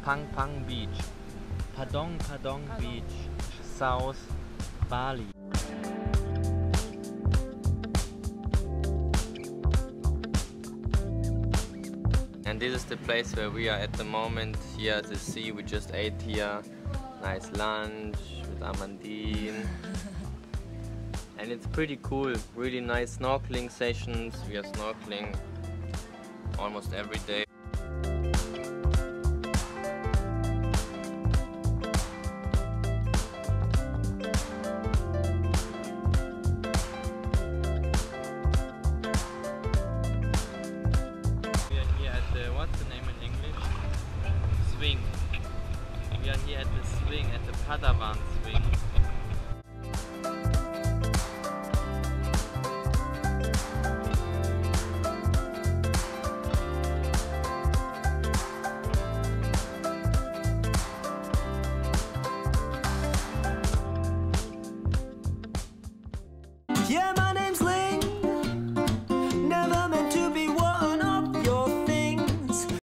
Pang Pang Beach. Padong Padong Beach, South Bali. And this is the place where we are at the moment. Here at the sea, we just ate here. Nice lunch with Amandine. And it's pretty cool, really nice snorkeling sessions. We are snorkeling almost every day. We are here at the, what's the name in English? Swing. We are here at the swing, at the Padawan swing. Yeah,